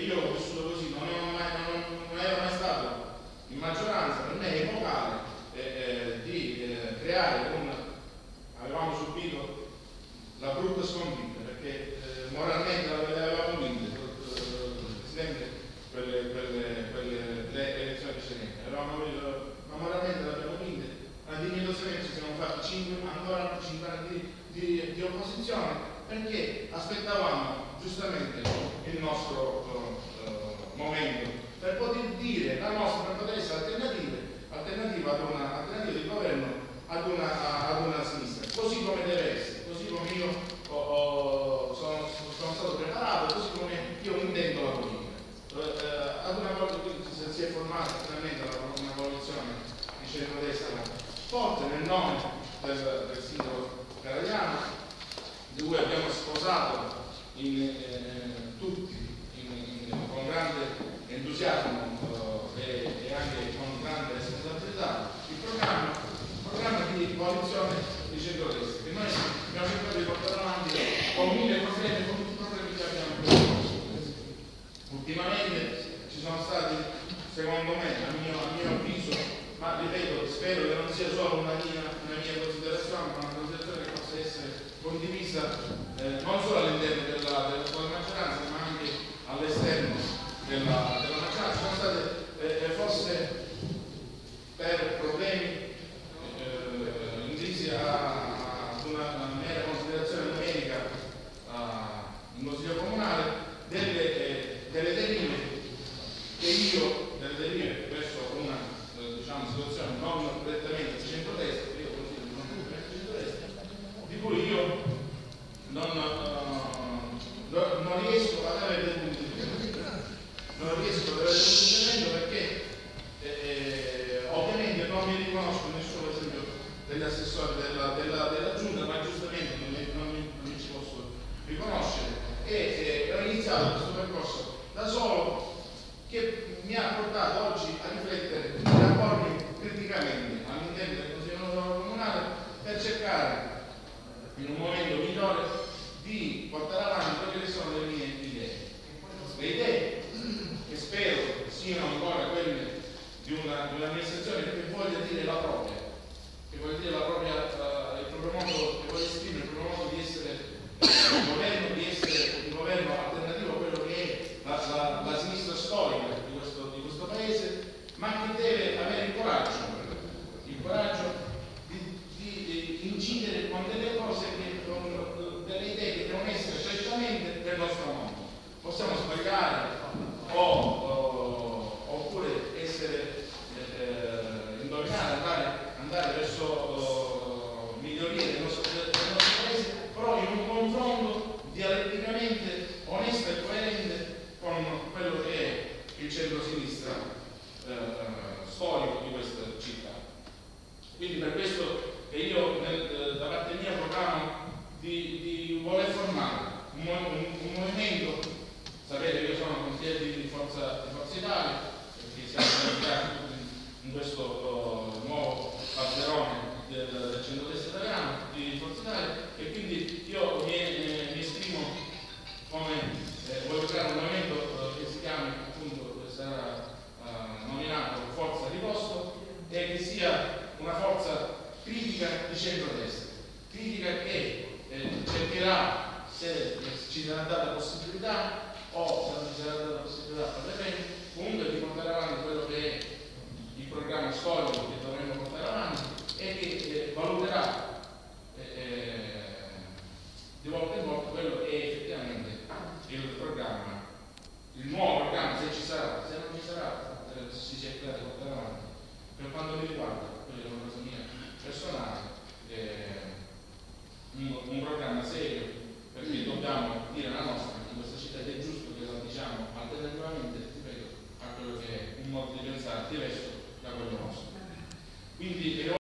io ho vissuto così, non ero mai stato in maggioranza, per me è epocale di creare avevamo subito la brutta sconfitta, perché moralmente avevamo vinto, Presidente, le elezioni precedenti, ma moralmente l'abbiamo vinta, ma dignitosamente ci siamo fatti ancora 5 anni di opposizione, perché aspettavamo giustamente il nostro momento per poter dire la nostra, per poter essere alternativa di governo ad una sinistra, così come deve essere, così come io sono stato preparato, così come io intendo la politica. Ad una volta che si è formata finalmente una coalizione di centrodestra forte nel nome del sindaco Caragliano, di cui abbiamo sposato tutti con grande entusiasmo e anche con grande responsabilità il programma di coalizione di centrodestra, che noi abbiamo cercato di portare avanti con 1000 problemi, con tutti i problemi che abbiamo. Ultimamente ci sono stati, secondo me, a mio avviso, ma ripeto, spero che non sia solo una mia considerazione, ma una considerazione che possa essere condivisa non solo all'interno della maggioranza, ma anche all'esterno della maggioranza. Sono state forse per problemi intesi ad una mera considerazione numerica in Consiglio Comunale delle derive verso una situazione non prettamente di centrodestra, che io considero non più di centrodestra, di cui io non riesco ad avere dei punti di riferimento, perché ovviamente non mi riconosco nessuno, per esempio, degli assessori della Giunta, ma giustamente non mi ci posso riconoscere, e ho iniziato questo percorso da solo, che mi ha portato oggi a riflettere e a pormi criticamente all'interno del Consiglio Comunale per cercare in un momento migliore di portare avanti quelle che sono le mie idee. Le idee che spero siano ancora quelle di un'amministrazione che voglia dire la propria, il proprio modo, che voglia esprimere il proprio modo di essere un governo alternativo a quello che è la sinistra storica di questo paese, ma che deve avere il coraggio di incidere con delle cose, con delle idee che devono essere certamente del nostro mondo. Possiamo sbagliare oppure essere indovinare, andare verso migliorie del nostro paese, però in un confronto dialetticamente onesto e coerente con quello che è il centro-sinistra storico di questa città. Quindi per questo che io da parte mia proclamo di voler formare un movimento. Sapete che io sono consigliere di Forza Italia, perché siamo candidati in questo nuovo padrone del centrodestra italiano di Forza Italia, e quindi io mi esprimo come voglio creare un movimento che si chiami, appunto, sarà nominato Forza Riposto, e che sia una forza critica di centrodestra, critica che cercherà, se ci sarà data possibilità o se non ci sarà data possibilità per le pene, comunque di portare avanti quello che è il programma storico che dovremmo portare avanti, e che valuterà di volta in volta quello che è effettivamente il nuovo programma, se ci sarà. Se non ci sarà, si cercherà di portare avanti. Per quanto mi riguarda, quella è una cosa mia personale, un programma serio, perché dobbiamo